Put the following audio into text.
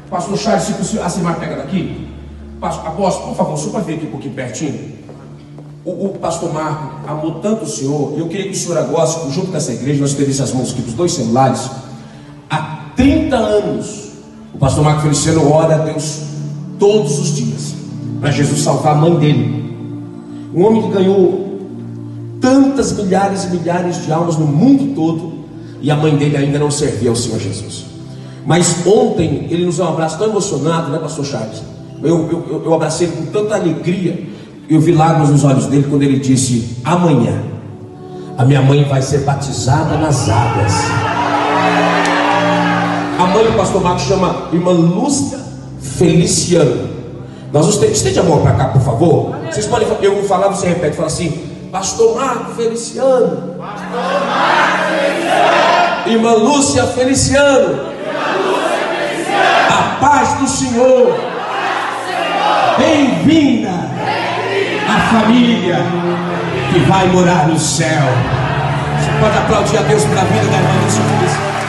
Pastor Charles, se possível, a Simar pega daqui. Apóstolo, por favor, só para ver aqui um pouquinho pertinho. O pastor Marco amou tanto o senhor, e eu queria que o senhor agora, junto com essa igreja, nós temos as mãos aqui dos 2 celulares. Há 30 anos, o pastor Marco Feliciano ora a Deus todos os dias, para Jesus salvar a mãe dele. Um homem que ganhou tantas milhares e milhares de almas no mundo todo, e a mãe dele ainda não servia ao Senhor Jesus. Mas ontem, ele nos deu um abraço tão emocionado, né, pastor Charles? Eu abracei ele com tanta alegria. Eu vi lágrimas nos olhos dele quando ele disse: amanhã a minha mãe vai ser batizada nas águas. A mãe do pastor Marcos chama irmã Lúcia Feliciano. Nós vamos ter, estende a mão para cá, por favor. Vocês podem, eu vou falar, você repete, fala assim: pastor Marco Feliciano, pastor Marco Feliciano, irmã Lúcia Feliciano, irmã Lúcia Feliciano, a paz do Senhor, bem-vinda a família que vai morar no céu. Você pode aplaudir a Deus pela vida da irmã Lúcia Feliciano.